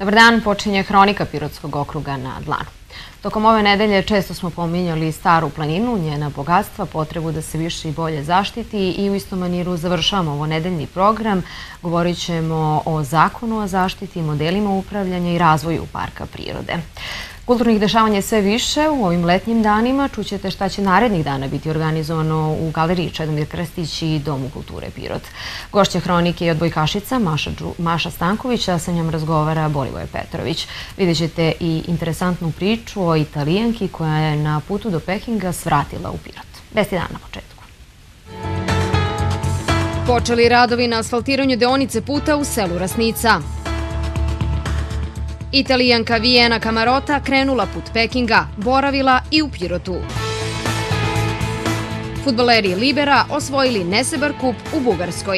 Dobar dan, počinje hronika Pirotskog okruga na dlanu. Tokom ove nedelje često smo pominjali Staru planinu, njena bogatstva, potrebu da se više i bolje zaštiti i u istom maniru završavamo ovo nedeljni program. Govorit ćemo o zakonu o zaštiti, modelima upravljanja i razvoju parka prirode. Kulturnih dešavanja je sve više u ovim letnjim danima. Čućete šta će narednih dana biti organizovano u galeriji Čedomir Krstić i Domu kulture Pirot. Gošća hronike je odbojkašica Maša Stanković, a sa njom razgovara Borivoje Petrović. Vidjet ćete i interesantnu priču o Italijanki koja je na putu do Pekinga svratila u Pirot. Vesti dan na početku. Počeli radovi na asfaltiranju deonice puta u selu Rasnica. Italijanka Vijena Kamarota krenula put Pekinga, boravila i u Pirotu. Fudbaleri Libera osvojili Nesebar kup u Bugarskoj.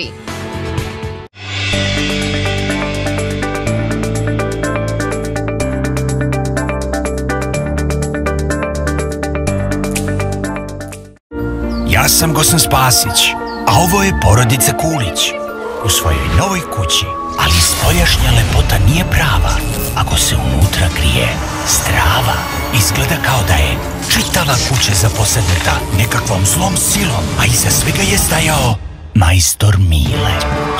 Ja sam Gosan Spasić, a ovo je porodica Kulić. U svojoj novoj kući, ali spoljašnja lepota nije prava ako se unutra krije strava. Izgleda kao da je čitava kuća zaposednuta nekakvom zlom silom, a iza svega je stajao majstor Mile.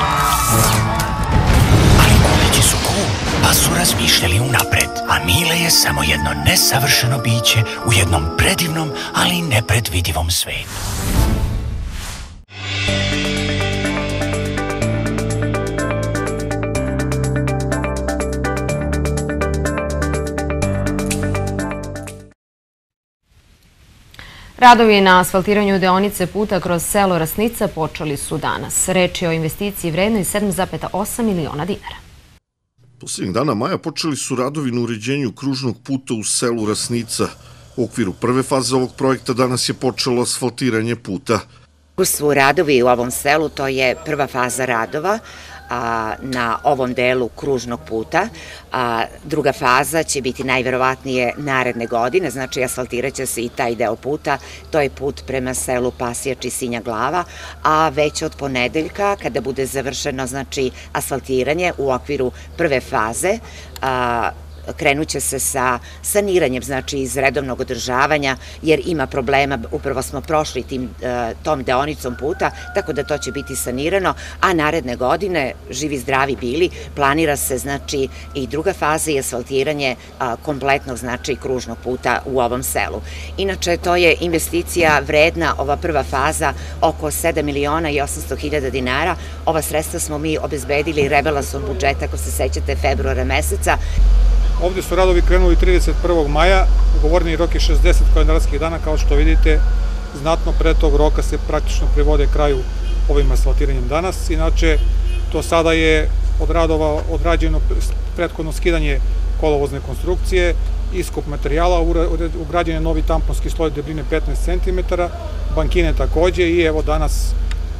Ali Kulići su cool, pa su razmišljali unapred, a Mile je samo jedno nesavršeno biće u jednom predivnom, ali nepredvidivom svetu. Radovi na asfaltiranju deonice puta kroz selo Rasnica počeli su danas. Reč je o investiciji vrednoj 7,8 miliona dinara. Posljednjeg dana maja počeli su radovi na uređenju kružnog puta u selu Rasnica. U okviru prve faze ovog projekta danas je počelo asfaltiranje puta. Su radovi u ovom selu, to je prva faza radova na ovom delu kružnog puta. Druga faza će biti najverovatnije naredne godine, znači asfaltirat će se i taj deo puta, to je put prema selu Pasijač i Sinja Glava, a već od ponedeljka kada bude završeno znači asfaltiranje u okviru prve faze, krenut će se sa saniranjem, znači iz redovnog održavanja, jer ima problema, upravo smo prošli tom deonicom puta, tako da to će biti sanirano, a naredne godine, živi zdravi bili, planira se znači i druga faza i asfaltiranje kompletnog znači kružnog puta u ovom selu. Inače, to je investicija vredna, ova prva faza, oko 7 miliona i 800 hiljada dinara. Ova sredstva smo mi obezbedili rebalansom budžeta, ako se sećate, februara meseca. Ovdje su radovi krenuli 31. maja, ugovorni rok je 60 kalendarskih dana, kao što vidite, znatno pre tog roka se praktično privode kraju ovim asfaltiranjem danas. Inače, to sada je od radova odrađeno prethodno skidanje kolovozne konstrukcije, iskup materijala, ugrađen je novi tamponski sloj debljine 15 cm, bankine takođe i evo danas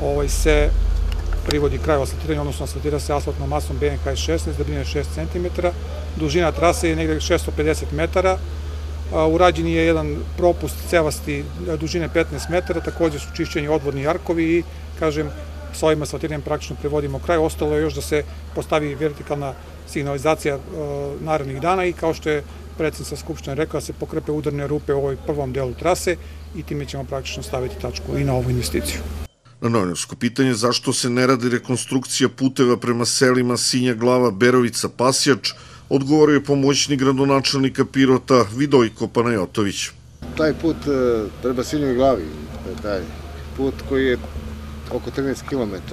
se privodi kraj asfaltiranja, odnosno asfaltira se asfaltnom masom BNK 16, debljine 6 cm, dužina trase je negde 650 metara, urađen je jedan propust cevasti dužine 15 metara, takođe su čišćeni odvodni jarkovi i, kažem, s ovim asfaltiranjem praktično privodimo kraj. Ostalo je još da se postavi vertikalna signalizacija narednih dana i, kao što je predsjednica Skupštine rekla, se pokrepe udarne rupe u ovoj prvom delu trase i time ćemo praktično staviti tačku i na ovu investiciju. Na novinarsko pitanje zašto se ne radi rekonstrukcija puteva prema selima Sinja Glava, Berovica, Pasijač, odgovorio je pomoćnik gradonačelnika Pirota Vidojko Panajotović. Taj put prema Sinjoj Glavi, taj put koji je oko 13 km,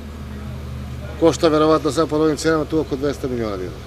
košta verovatno sad po novim cenama tu oko 200 miliona dinara.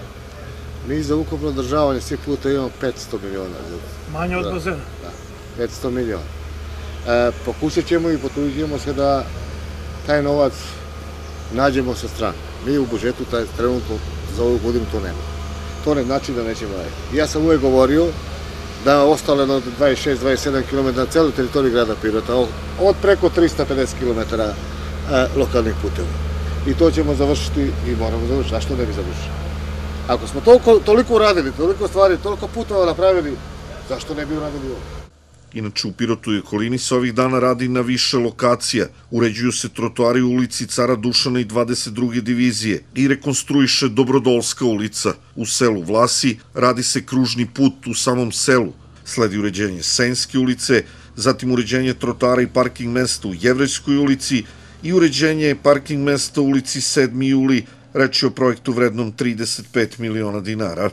Mi za ukupno održavanje svih puta imamo 500 miliona. Manje od bazena? Da, 500 miliona. Pokušat ćemo i potrudit ćemo se da taj novac nađemo sa strane. Mi u budžetu trenutno za ovu godinu to nema. To ne znači da nećemo raditi. Ja sam uvek govorio da ostalo od 26-27 km na celoj teritoriji grada Pirota, od preko 350 km lokalnih puteva. I to ćemo završiti i moramo završiti. A što ne bi završili? Ako smo toliko uradili, toliko stvari, toliko puteva napravili, zašto ne bi uradili ovo? Inače, u Pirotu i okolini se ovih dana radi na više lokacija. Uređuju se trotoari u ulici Cara Dušana i 22. divizije i rekonstruiše Dobrodolska ulica. U selu Vlasi radi se kružni put u samom selu. Sledi uređenje Senjske ulice, zatim uređenje trotoara i parking mesta u Jevrejskoj ulici i uređenje parking mesta u ulici 7. juli, reč je o projektu vrednom 35 miliona dinara.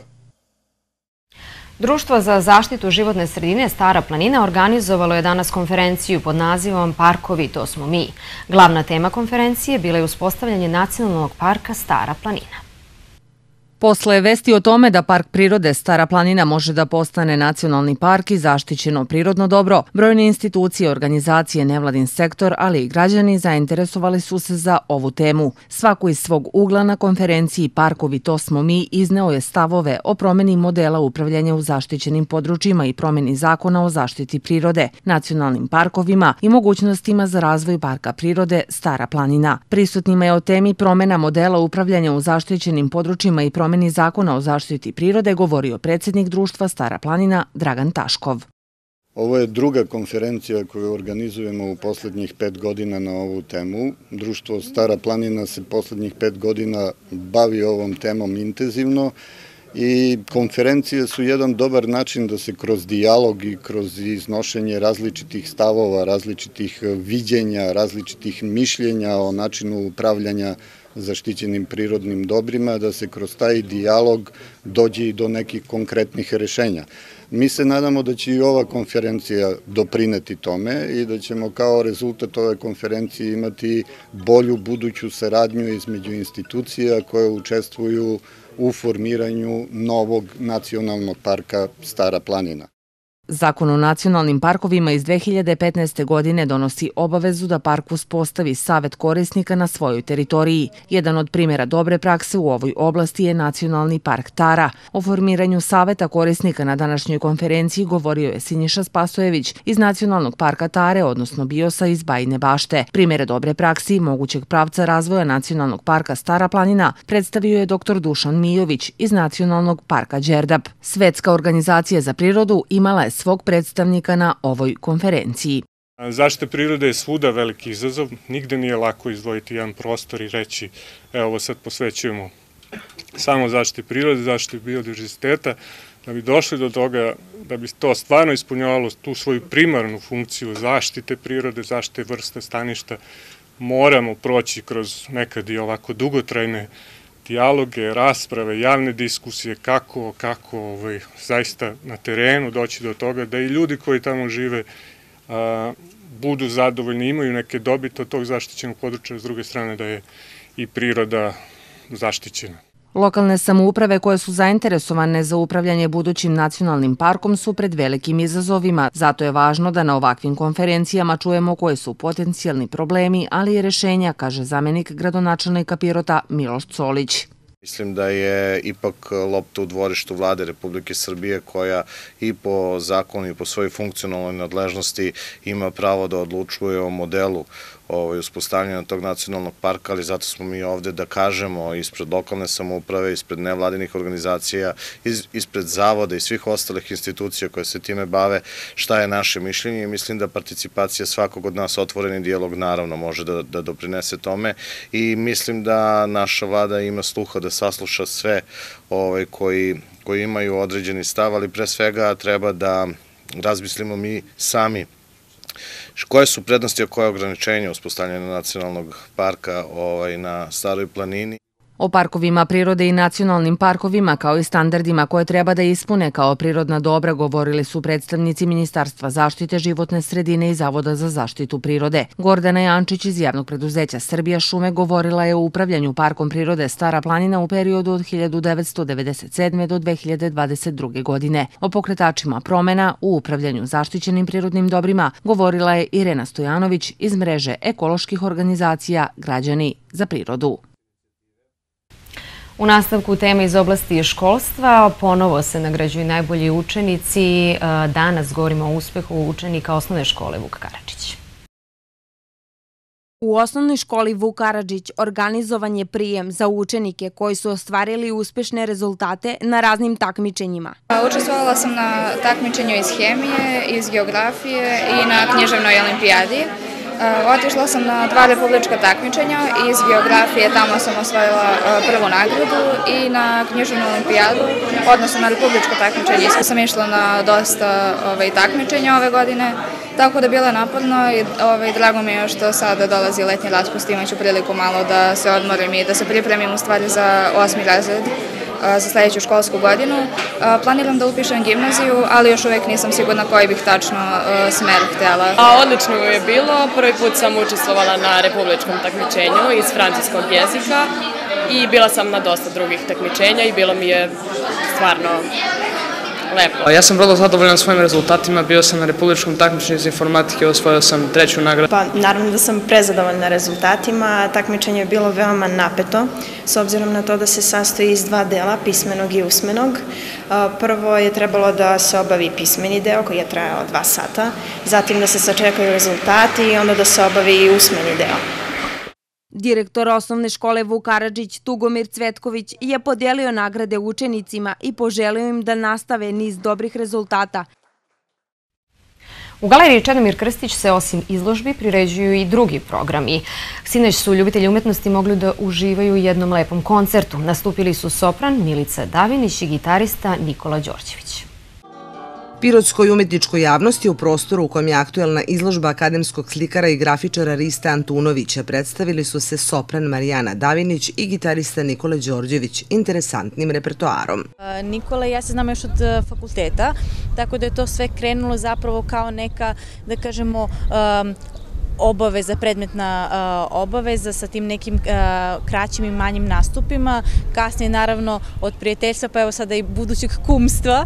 Društvo za zaštitu životne sredine Stara planina organizovalo je danas konferenciju pod nazivom Parkovi, to smo mi. Glavna tema konferencije bila je uspostavljanje nacionalnog parka Stara planina. Posle vesti o tome da Park prirode Stara planina može da postane nacionalni park i zaštićeno prirodno dobro, brojne institucije, organizacije, nevladin sektor, ali i građani zainteresovali su se za ovu temu. Svako iz svog ugla na konferenciji Parkovi, to smo mi izneo je stavove o promeni modela upravljanja u zaštićenim područjima i promeni zakona o zaštiti prirode, nacionalnim parkovima i mogućnostima za razvoj Parka prirode Stara planina. Prisutnima je o temi promena modela upravljanja u zaštićenim područjima i promeni zakona o zaštiti prirode govorio predsjednik društva Stara planina Dragan Taškov. Ovo je druga konferencija koju organizujemo u poslednjih 5 godina na ovu temu. Društvo Stara planina se poslednjih 5 godina bavi ovom temom intenzivno i konferencije su jedan dobar način da se kroz dijalog i kroz iznošenje različitih stavova, različitih viđenja, različitih mišljenja o načinu upravljanja zaštićenim prirodnim dobrima, da se kroz taj dijalog dođe i do nekih konkretnih rešenja. Mi se nadamo da će i ova konferencija doprineti tome i da ćemo kao rezultat ove konferencije imati bolju buduću saradnju između institucija koje učestvuju u formiranju novog nacionalnog parka Stara planina. Zakon o nacionalnim parkovima iz 2015. godine donosi obavezu da park uspostavi savet korisnika na svojoj teritoriji. Jedan od primjera dobre prakse u ovoj oblasti je Nacionalni park Tara. O formiranju saveta korisnika na današnjoj konferenciji govorio je Sinjiša Spasojević iz Nacionalnog parka Tare, odnosno Biosa iz Bajine Bašte. Primjere dobre praksi i mogućeg pravca razvoja Nacionalnog parka Stara planina predstavio je dr. Dušan Mijović iz Nacionalnog parka Đerdap. Svetska organizacija za prirodu imala je svog predstavnika na ovoj konferenciji. Zaštita prirode je svuda veliki izazov, nigde nije lako izdvojiti jedan prostor i reći evo ovo sad posvećujemo samo zaštiti prirode, zaštiti biodiverziteta. Da bi došli do toga, da bi to stvarno ispunjavalo tu svoju primarnu funkciju zaštite prirode, zaštite vrste staništa, moramo proći kroz nekad i ovako dugotrajne dijaloge, rasprave, javne diskusije, kako zaista na terenu doći do toga da i ljudi koji tamo žive budu zadovoljni, imaju neke dobite od tog zaštićenog područja, s druge strane da je i priroda zaštićena. Lokalne samouprave koje su zainteresovane za upravljanje budućim nacionalnim parkom su pred velikim izazovima, zato je važno da na ovakvim konferencijama čujemo koje su potencijalni problemi, ali i rešenja, kaže zamenik gradonačelnika Pirota Miloš Colić. Mislim da je ipak lopta u dvorištu Vlade Republike Srbije koja i po zakonu i po svojoj funkcionalnoj nadležnosti ima pravo da odlučuje o modelu uspostavljanja tog nacionalnog parka, ali zato smo mi ovde da kažemo ispred lokalne samouprave, ispred nevladinih organizacija, ispred zavoda i svih ostalih institucija koje se time bave, šta je naše mišljenje i mislim da participacija svakog od nas, otvoreni dijalog naravno može da doprinese tome i mislim da naša vlada ima sluha da sasluša sve koji imaju određeni stav, ali pre svega treba da razmislimo mi sami koje su prednosti, a koje ograničenja uspostavljanja nacionalnog parka na Staroj planini. O parkovima prirode i nacionalnim parkovima kao i standardima koje treba da ispune kao prirodna dobra govorili su predstavnici Ministarstva zaštite životne sredine i Zavoda za zaštitu prirode. Gordana Jančić iz javnog preduzeća Srbija šume govorila je o upravljanju Parkom prirode Stara planina u periodu od 1997. do 2022. godine. O pokretačima promena u upravljanju zaštićenim prirodnim dobrima govorila je Irena Stojanović iz mreže ekoloških organizacija Građani za prirodu. U nastavku teme iz oblasti školstva ponovo se nagrađuju najbolji učenici. Danas govorimo o uspehu učenika osnovne škole Vuk Karadžić. U osnovnoj školi Vuk Karadžić organizovan je prijem za učenike koji su ostvarili uspešne rezultate na raznim takmičenjima. Učestvovala sam na takmičenju iz hemije, iz geografije i na književnoj olimpijadi. Otišla sam na 2 republička takmičenja, iz geografije tamo sam osvojila prvu nagradu i na književnu olimpijadu, odnosno na republičko takmičenje. Sam išla na dosta takmičenja ove godine, tako da je bilo naporno i drago mi je što sada dolazi letnji raspust, imaću priliku malo da se odmorim i da se pripremim u stvari za 8. razred za sledeću školsku godinu. Planiram da upišem gimnaziju, ali još uvek nisam sigurna koji bih tačno smer htjela. Odlično je bilo. Prvi put sam učestvovala na republičkom takmičenju iz francuskog jezika i bila sam na dosta drugih takmičenja i bilo mi je stvarno lepo. Ja sam vrlo zadovoljan svojim rezultatima, bio sam na republičkom takmičenju iz informatike, osvojio sam 3. nagradu. Naravno da sam prezadovoljna rezultatima, takmičenje je bilo veoma napeto, s obzirom na to da se sastoji iz 2 dela, pismenog i usmenog. Prvo je trebalo da se obavi pismeni deo koji je trajao 2 sata, zatim da se sačekaju rezultati i onda da se obavi i usmeni deo. Direktor osnovne škole Vuk Karadžić Tugomir Cvetković je podelio nagrade učenicima i poželio im da nastave niz dobrih rezultata. U galeriji Čedomir Krstić se osim izložbi priređuju i drugi programi. Sinoć su ljubitelji umetnosti mogli da uživaju u jednom lepom koncertu. Nastupili su sopran Milica Davinić i gitarista Nikola Đorđević. Pirotskoj umetničkoj javnosti u prostoru u kojem je aktuelna izložba akademskog slikara i grafičara Rista Antunovića predstavili su se sopran Marijana Davinić i gitarista Nikola Đorđević interesantnim repertoarom. Nikola i ja se znamo još od fakulteta, tako da je to sve krenulo zapravo kao neka, da kažemo, obaveza, predmetna obaveza sa tim nekim kraćim i manjim nastupima. Kasnije, naravno, od prijateljstva, pa evo sada i budućeg kumstva,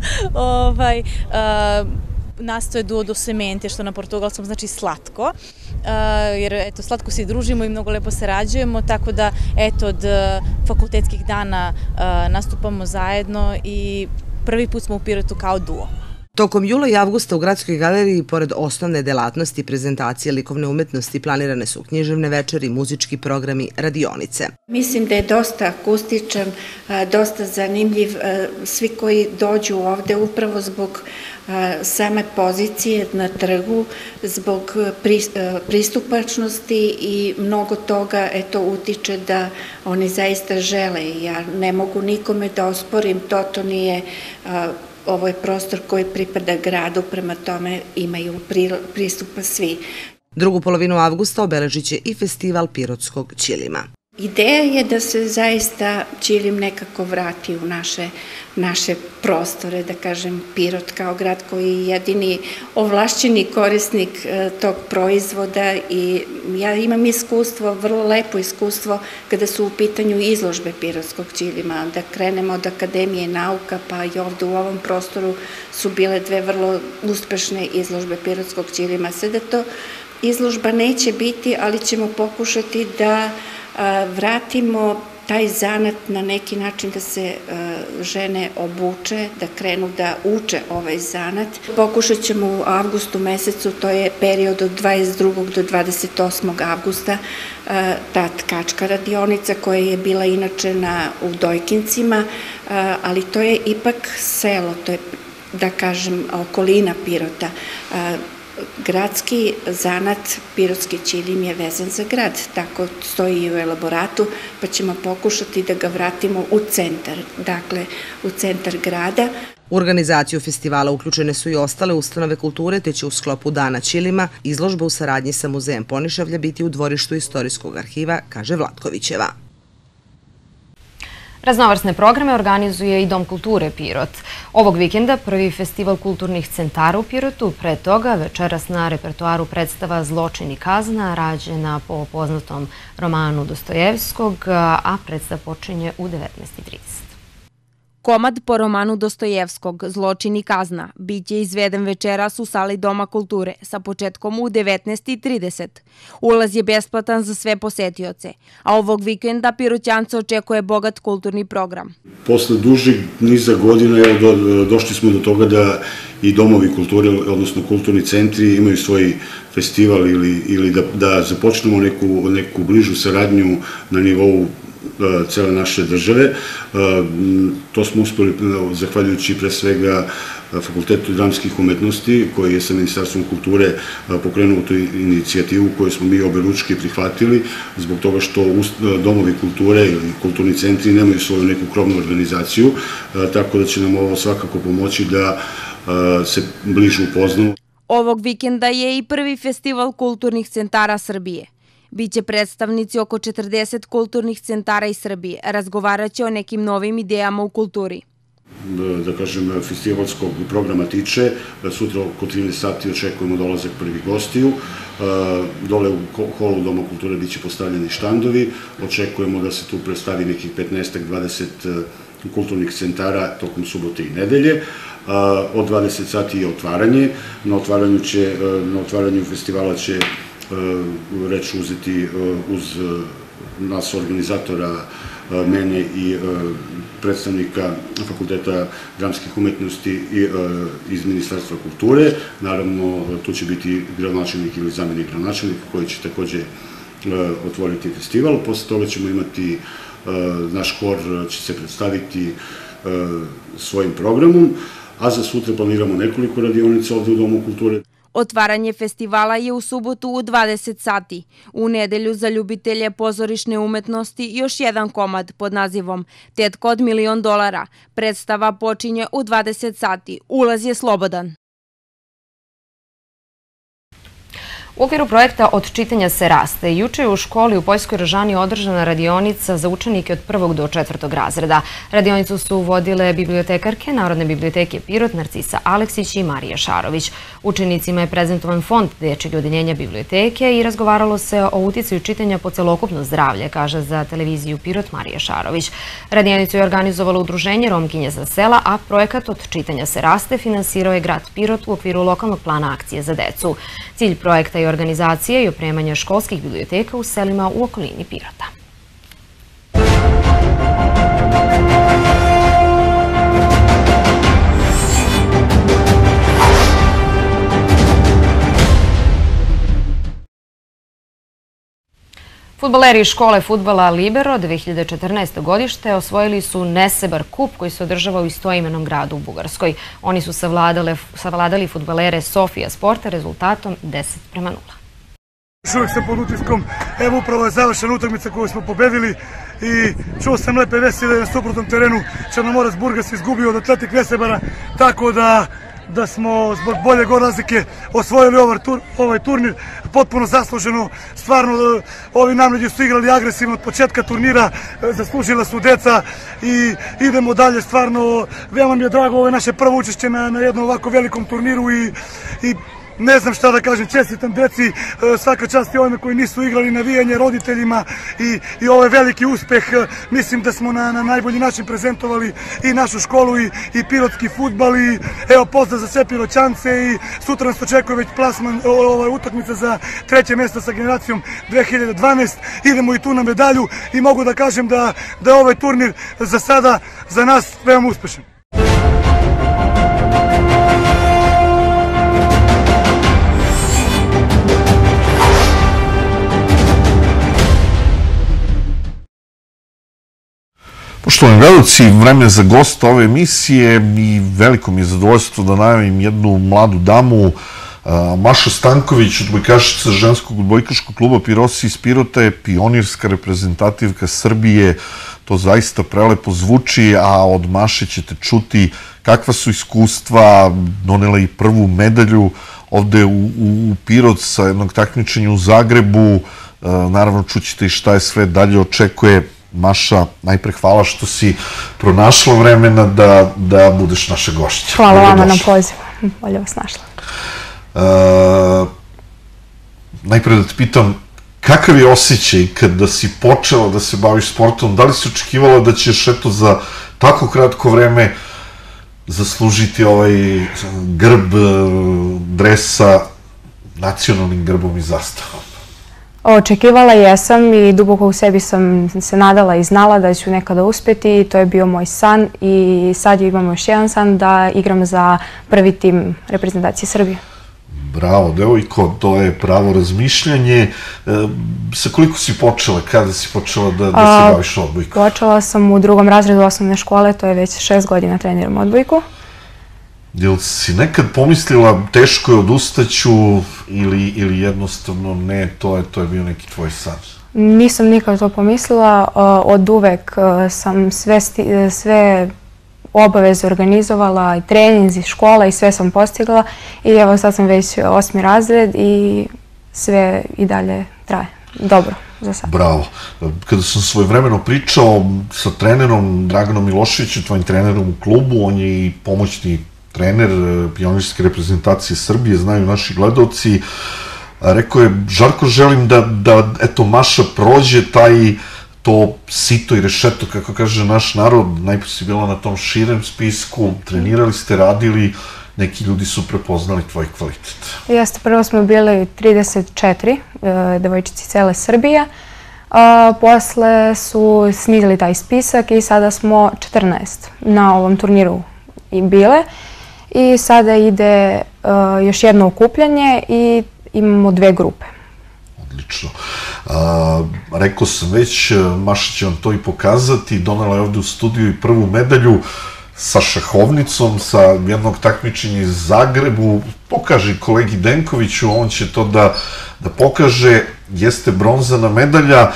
nastoje duo do semente, što na portugalskom znači slatko, jer eto, slatko se družimo i mnogo lepo sarađujemo, tako da eto, od fakultetskih dana nastupamo zajedno i prvi put smo u Pirotu kao duo. Tokom jula i avgusta u Gradskoj galeriji, pored osnovne delatnosti i prezentacije likovne umetnosti, planirane su književne večeri, muzički programi, radionice. Mislim da je dosta akustičan, dosta zanimljiv. Svi koji dođu ovde upravo zbog same pozicije na trgu, zbog pristupačnosti i mnogo toga utiče da oni zaista žele. Ja ne mogu nikome da osporim, to nije... Ovo je prostor koji pripada gradu, prema tome imaju pristupa svi. Drugu polovinu avgusta obeležit će i festival pirotskog ćilima. Ideja je da se zaista Ćilim nekako vrati u naše prostore, da kažem Pirot kao grad koji je jedini ovlašćeni korisnik tog proizvoda i ja imam iskustvo, vrlo lepo iskustvo kada su u pitanju izložbe pirotskog ćilima, da krenemo od Akademije nauka pa i ovde u ovom prostoru su bile 2 vrlo uspešne izložbe pirotskog ćilima. Sada to izložba neće biti, ali ćemo pokušati da vratimo taj zanat na neki način, da se žene obuče, da krenu da uče ovaj zanat. Pokušat ćemo u avgustu mesecu, to je period od 22. do 28. avgusta, ta tkačka radionica koja je bila inače u Dojkincima, ali to je ipak selo, to je, da kažem, okolina Pirota. Gradski zanat pirotski ćilim je vezan za grad, tako stoji i u elaboratu, pa ćemo pokušati da ga vratimo u centar, dakle u centar grada. U organizaciju festivala uključene su i ostale ustanove kulture, te će u sklopu Dana ćilima izložba u saradnji sa Muzejem Ponišavlja biti u dvorištu Istorijskog arhiva, kaže Vlatkovićeva. Raznovrsne programe organizuje i Dom kulture Pirot. Ovog vikenda prvi festival kulturnih centara u Pirotu, pre toga večeras na repertoaru predstava Zločin i kazna, rađena po poznatom romanu Dostojevskog, a predstava počinje u 19:30. Komad po romanu Dostojevskog, Zločin i kazna, biće izveden večeras u sali Doma kulture sa početkom u 19:30. Ulaz je besplatan za sve posetioce, a ovog vikenda Piroćance očekuje bogat kulturni program. Posle dužeg niza godina došli smo do toga da i domovi kulture, odnosno kulturni centri, imaju svoj festival ili da započnemo neku bližu saradnju na nivou cele naše države. To smo uspeli zahvaljujući pre svega Fakultetu dramskih umetnosti, koji je sa Ministarstvom kulture pokrenuo tu inicijativu koju smo mi oberučke prihvatili, zbog toga što domovi kulture ili kulturni centri nemaju svoju neku krovnu organizaciju, tako da će nam ovo svakako pomoći da se bliže upoznamo. Ovog vikenda je i prvi festival kulturnih centara Srbije. Biće predstavnici oko 40 kulturnih centara iz Srbije. Razgovarat će o nekim novim idejama u kulturi. Da kažem, festivalskog programa tiče, sutra oko 13 sati očekujemo dolazak prvih gostiju. Dole u holu Doma kulture biće postavljeni štandovi. Očekujemo da se tu predstavi nekih 15-20 kulturnih centara tokom subote i nedelje. Od 20 sati je otvaranje. Na otvaranju festivala će reč uzeti uz nas organizatora, mene i predstavnika Fakulteta dramskih umetnosti iz Ministarstva kulture. Naravno, tu će biti gradonačelnik ili zamenik gradonačelnika koji će takođe otvoriti festival. Posle toga ćemo imati, naš hor će se predstaviti svojim programom, a za sutra planiramo nekoliko radionica ovde u Domu kulture. Otvaranje festivala je u subotu u 20 sati. U nedelju za ljubitelje pozorišne umetnosti još jedan komad pod nazivom Tetko od $1.000.000. Predstava počinje u 20 sati. Ulaz je slobodan. U okviru projekta Od čitanja se raste, juče je u školi u Poljskoj Rožani održana radionica za učenike od 1. do 4. razreda. Radionicu su vodile bibliotekarke Narodne biblioteke Pirot, Narcisa Aleksić i Marija Šarović. Učenicima je prezentovan fond dečjeg odeljenja biblioteke i razgovaralo se o uticaju čitanja po celokupno zdravlje, kaže za televiziju Pirot Marija Šarović. Radionicu je organizovalo Udruženje Romkinje za sela, a projekat Od čitanja se raste finansirao je grad Pirot u okviru lokalnog plana akcije za decu. Cilj projekta je organizacije i opremanja školskih biblioteka u selima u okolini Pirota. Fudbaleri škole fudbala Libero 2014. godište osvojili su Nesebar kup koji se održava u istoimenom gradu u Bugarskoj. Oni su savladali fudbalere Sofija Sporta rezultatom 10:0. Još uvijek sam pod utiskom, evo upravo je završena utakmica koju smo pobedili i čuo sam lepe vesti da je na suprotnom terenu Črnomorac Burgas izgubio od Atletik Nesebara, tako da smo zbog bolje razlike osvojili ovaj turnir potpuno zasluženo. Stvarno, ovi namređi su igrali agresivno od početka turnira, zaslužila su deca i idemo dalje. Stvarno, veoma mi je drago, ovo je naše prvo učešće na jednom ovako velikom turniru i ne znam šta da kažem, čestitam deci, svaka čast i ovima koji nisu igrali, navijanje roditeljima i ovo je veliki uspeh. Mislim da smo na najbolji način prezentovali i našu školu i pirotski fudbal i evo pozdrav za sve Piroćance i sutra nas očekuje već plasman, utakmica za 3. mesto sa generacijom 2012. Idemo i tu na medalju i mogu da kažem da je ovaj turnir za sada za nas veoma uspešan. Poštovani gledalci, vreme za gosta ove emisije i veliko mi je zadovoljstvo da najavim jednu mladu damu, Maša Stanković, odbojkašica ženskog odbojkaškog kluba Pirosi iz Pirota, je pionirska reprezentativka Srbije. To zaista prelepo zvuči, a od Maše ćete čuti kakva su iskustva, donela i prvu medalju ovde u Pirot sa jednog takmičenja u Zagrebu. Naravno, čućete i šta je sve dalje očekuje. Maša, najpre hvala što si pronašla vremena da budeš naša gošća. Hvala vama na pozivu, bolje vas našla. Najpre da te pitam, kakav je osjećaj kada si počela da se baviš sportom? Da li si očekivala da ćeš eto za tako kratko vreme zaslužiti ovaj grb dresa nacionalnim grbom i zastavom? Očekivala jesam i duboko u sebi sam se nadala i znala da ću nekada uspjeti i to je bio moj san i sad imamo još jedan san da igram za prvi tim reprezentacije Srbije. Bravo, devojko, to je pravo razmišljanje. Sa koliko si počela, kada si počela da se baviš odbojkom? Počela sam u 2. razredu osnovne škole, to je već 6 godina treniram odbojku. Jel si nekad pomislila teško je odustaću ili jednostavno ne, to je bio neki tvoj san? Nisam nikad to pomislila, od uvek sam sve obaveze organizovala i treninzi, škola i sve sam postigla i evo sad sam već 8. razred i sve i dalje traje. Dobro, za sad. Bravo. Kada sam svojevremeno pričao sa trenerom Draganom Miloševićem, tvojim trenerom u klubu, on je i pomoćni trener pionirske reprezentacije Srbije, znaju naši gledalci, rekao je, Žarko, želim da eto, Maša prođe to sito i rešeto, kako kaže naš narod, najprej si bila na tom širem spisku, trenirali ste, radili, neki ljudi su prepoznali tvoj kvalitet. Jeste, prvo smo bili 34 devojčici cele Srbije, posle su snizili taj spisak i sada smo 14 na ovom turniru i bile. I sada ide još jedno okupljanje i imamo 2 grupe. Odlično. Rekao sam već, Maša će vam to i pokazati, donela je ovde u studiju i prvu medalju sa šahovnicom, sa jednog takmičenja iz Zagrebu. Pokaži kolegi Denkoviću, on će to da pokaže. Jeste bronzana medalja.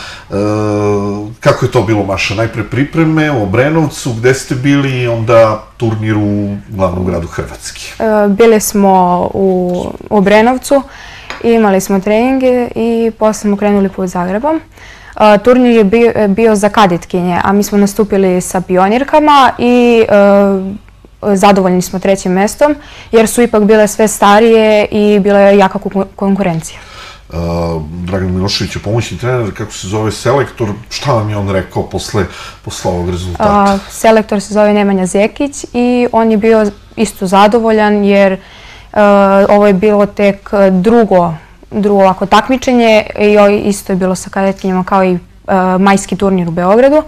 Kako je to bilo, Maša? Najpre pripreme u Obrenovcu, gde ste bili i onda turnir u glavnom gradu Hrvatske? Bili smo u Obrenovcu, imali smo treninge i posle smo krenuli put Zagrebom. Turnir je bio za kadetkinje, a mi smo nastupili sa pionirkama i zadovoljni smo 3. mestom, jer su ipak bile sve starije i bila je jaka konkurencija. Dragan Milošević je pomoćni trener, kako se zove selektor, šta vam je on rekao posle ovog rezultata? Selektor se zove Nemanja Zekić i on je bio isto zadovoljan jer ovo je bilo tek drugo ovako takmičenje i isto je bilo sa kadetkinjama kao i majski turnir u Beogradu.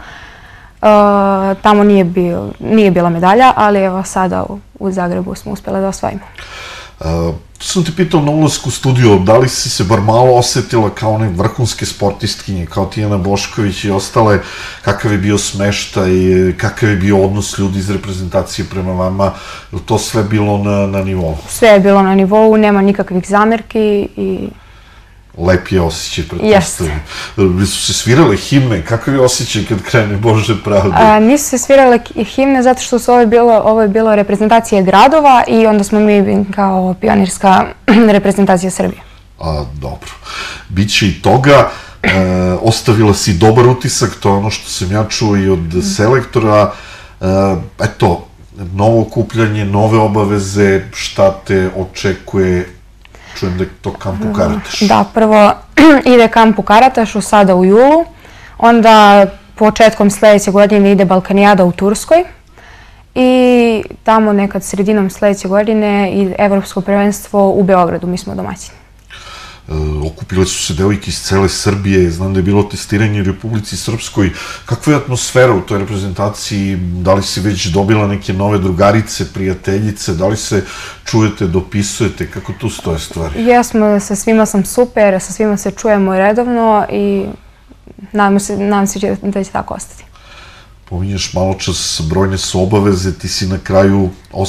Tamo nije bila medalja, ali evo sada u Zagrebu smo uspjeli da osvojimo. Tu sam te pitao na ulazku u studio, da li si se bar malo osetila kao one vrhunske sportistkinje, kao Tijana Bošković i ostale, kakav je bio smeštaj, kakav je bio odnos ljudi iz reprezentacije prema vama, je li to sve bilo na nivou? Sve je bilo na nivou, nema nikakvih zamerki i... Lep je osjećaj, pretpostavljam. Su se svirale himne, kakav je osjećaj kad krene Bože pravde? Nisu se svirale himne zato što su ovo je bilo reprezentacije gradova i onda smo mi kao pionirska reprezentacija Srbije. Dobro. Biće i toga. Ostavila si dobar utisak, to je ono što sam ja čuo i od selektora. Eto, novo okupljanje, nove obaveze, šta te očekuje? Čujem da je to kamp u Karatašu. Da, prvo ide kamp u Karatašu sada u julu, onda početkom sledeće godine ide Balkanijada u Turskoj i tamo nekad sredinom sledeće godine i Evropsko prvenstvo u Beogradu, mi smo domaćini. Okupile su se devojke iz cele Srbije, znam da je bilo testiranje u Republici Srpskoj. Kakva je atmosfera u toj reprezentaciji? Da li si već dobila neke nove drugarice, prijateljice? Da li se čujete, dopisujete? Kako tu stoje stvari? Jesmo, sa svima sam super, sa svima se čujemo redovno i nadam se da će tako ostati. Pominješ malo čas, brojne su obaveze, ti si na kraju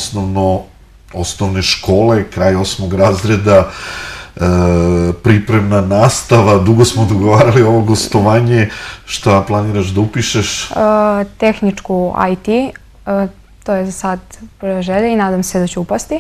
osnovne škole, kraj 8. razreda, pripremna nastava, dugo smo dogovarali ovo gostovanje, šta planiraš da upišeš? Tehničku IT, to je za sad prva želja i nadam se da ću upasti.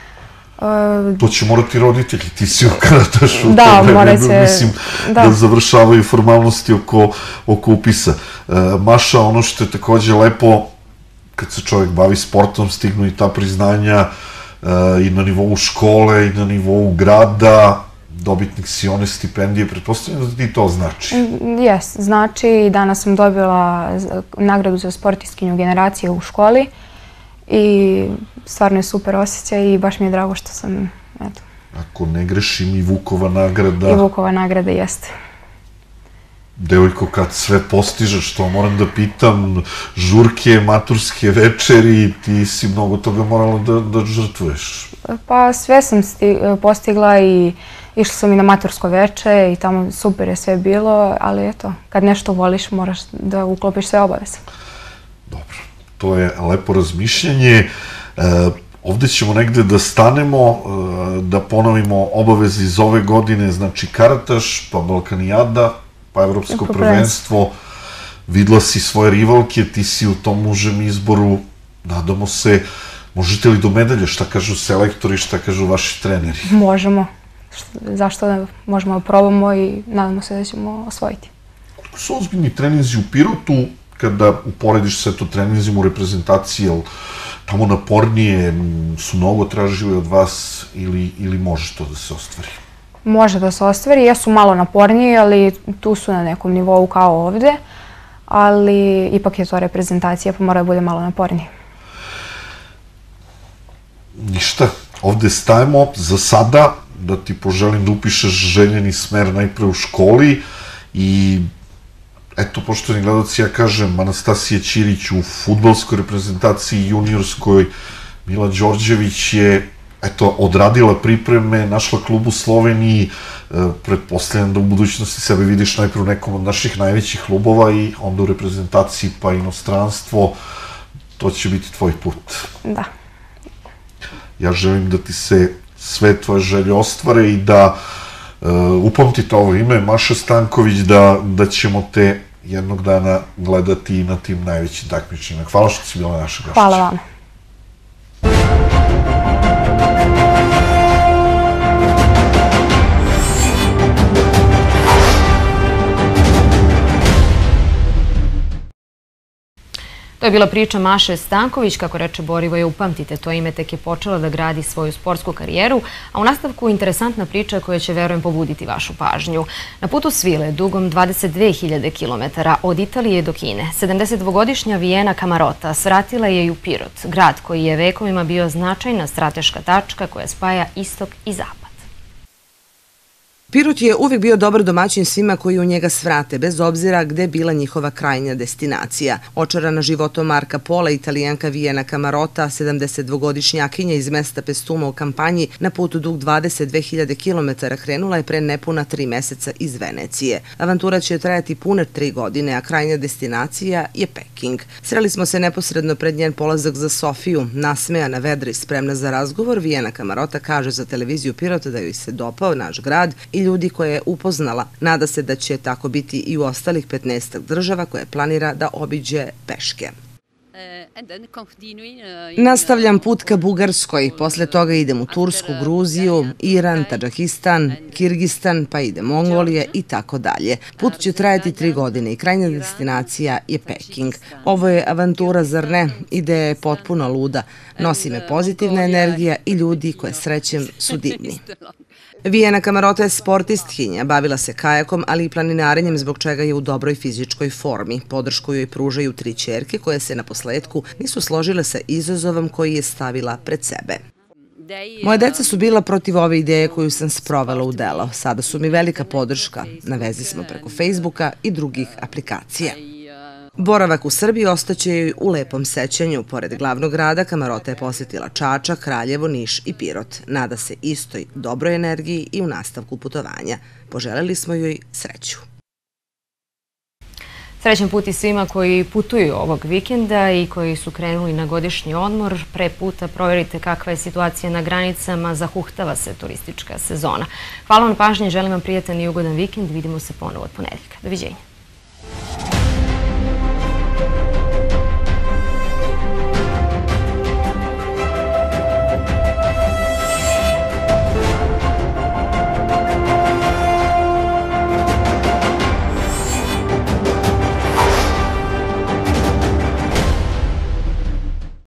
To će morati roditelji, ti si u Karatašu, da, mora se, mislim da završavaju formalnosti oko upisa. Maša, ono što je takođe lepo, kad se čovjek bavi sportom, stignu i ta priznanja i na nivou škole i na nivou grada. dobitnik si one stipendije, pretpostavljam da ti to znači. Jes, znači i danas sam dobila nagradu za sportistkinju generacije u školi i stvarno je super osjećaj i baš mi je drago što sam, eto. Ako ne grešim, i Vukova nagrada. I Vukova nagrada jeste. Devojko, kad sve postižeš, to moram da pitam, žurke, maturske večeri, ti si mnogo toga morala da žrtvuješ. Pa sve sam postigla i išla sam i na matursko veče i tamo super je sve bilo, ali eto, kad nešto voliš moraš da uklopiš sve obaveze. Dobro, to je lepo razmišljanje. Ovde ćemo negde da stanemo, da ponovimo obaveze iz ove godine, znači karataš, pa Balkanijada, pa Evropsko prvenstvo. Videla si svoje rivalke, ti si u tom užem izboru, nadamo se, možete li do medalja, šta kažu selektori, šta kažu vaši treneri? Možemo, zašto da možemo da probamo i nadamo se da ćemo osvojiti. Koliko su ozbiljni treninzi u Pirotu, kada uporediš sve to treninzima u reprezentaciji, jel tamo napornije, su mnogo tražili od vas ili može to da se ostvari? Može da se ostvari, jesu malo naporniji, ali tu su na nekom nivou kao ovde, ali ipak je to reprezentacija, pa mora da bude malo naporniji. Ništa, ovde stajemo za sada, da ti poželim da upišeš željeni smer najpre u školi i eto, poštovani gledalci, ja kažem, Anastasija Ćirić u fudbalskoj reprezentaciji juniorskoj, Mila Đorđević je odradila pripreme, našla klub u Sloveniji, pretpostavljam da u budućnosti sebe vidiš najprej u nekom od naših najvećih klubova i onda u reprezentaciji pa inostranstvo, to će biti tvoj put. Da. Ja želim da ti se sve tvoje želje ostvare i da upamtite ovo ime, Maša Stanković, da ćemo te jednog dana gledati na tim najvećim takmičenjima. Hvala što si bila naša gošća. Hvala vam. To je bila priča Maše Stanković, kako reče Borivoje, upamtite to ime, tek je počela da gradi svoju sportsku karijeru, a u nastavku interesantna priča koja će, verujem, pobuditi vašu pažnju. Na putu svile, dugom 22.000 km od Italije do Kine, 72-godišnja Vijena Kamarota svratila je i u Pirot, grad koji je vekovima bio značajna strateška tačka koja spaja istok i zapad. Pirot je uvijek bio dobar domaćin svima koji u njega svrate, bez obzira gde bila njihova krajnja destinacija. Očarana životom Marka Pola, Italijanka Vijena Kamarota, 72-godišnjakinja iz mesta Pestuma u kampanji, na putu dug 22.000 km krenula je pre nepuna 3 meseca iz Venecije. Avantura će trajati pune 3 godine, a krajnja destinacija je Peking. Sreli smo se neposredno pred njen polazak za Sofiju, nasmejana, vedra i spremna za razgovor. Vijena Kamarota kaže za televiziju Pirota da joj se dopao naš grad i ljudi koje je upoznala. Nada se da će tako biti i u ostalih 15 država koje planira da obiđe peške. Nastavljam put ka Bugarskoj, posle toga idem u Tursku, Gruziju, Iran, Tadžakistan, Kirgistan, pa ide Mongolija i tako dalje. Put će trajati 3 godine i krajnja destinacija je Peking. Ovo je avantura, zar ne? Ideja je potpuno luda. Nosi me pozitivna energija i ljudi koje srećem su divni. Vijena Kamarota je sportistkinja, bavila se kajakom, ali i planinarenjem, zbog čega je u dobroj fizičkoj formi. Podršku joj pružaju 3 ćerke koje se na posledku nisu složile sa izazovom koji je stavila pred sebe. Moje deca su bila protiv ove ideje koju sam sprovela u delo. Sada su mi velika podrška. Na vezi smo preko Facebooka i drugih aplikacija. Boravak u Srbiji ostaće joj u lepom sećanju. Pored glavnog grada, Kamarota je posjetila Čačak, Kraljevo, Niš i Pirot. Nada se istoj dobroj energiji i u nastavku putovanja. Poželeli smo joj sreću. Srećan put i svima koji putuju ovog vikenda i koji su krenuli na godišnji odmor. Pre puta provjerite kakva je situacija na granicama, zahuhtava se turistička sezona. Hvala vam na pažnji, želim vam prijatan i ugodan vikend. Vidimo se ponovo od ponedeljka. Doviđenja.